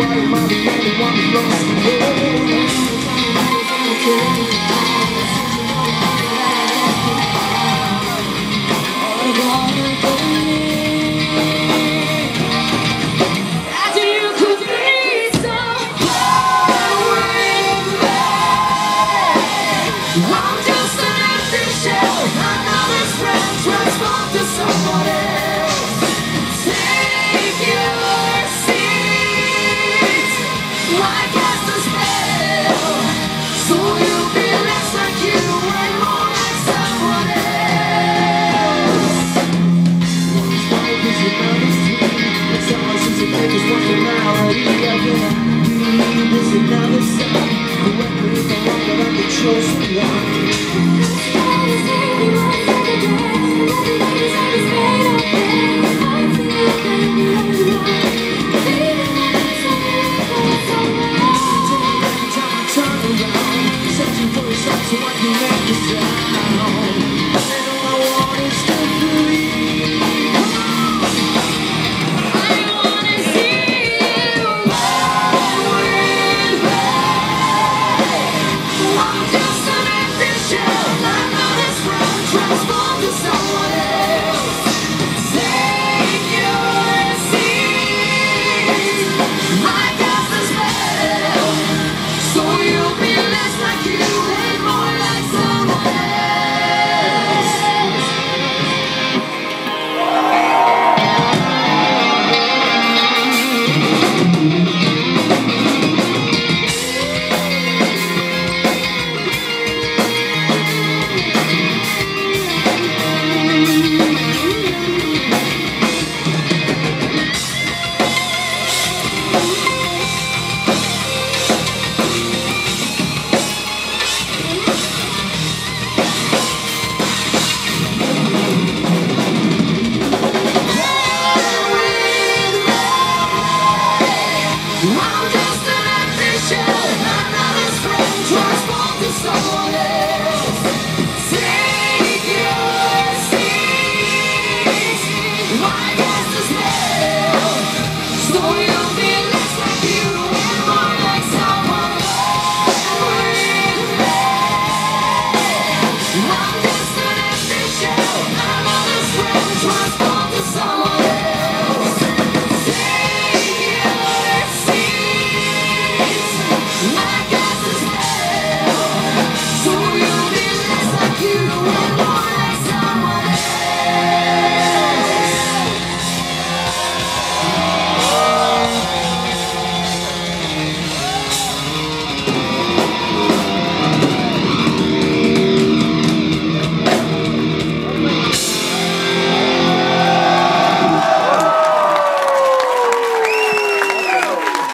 am I the only one who lost the world? I'm just an empty shell, another friend transformed to someone else. Take your seat, I cast a spell, so you'll be less like you and more like someone else. One's life is another's dream, it's ours is a focus, one finality. There's another side, whoever is the one that I'm the chosen one. Wow.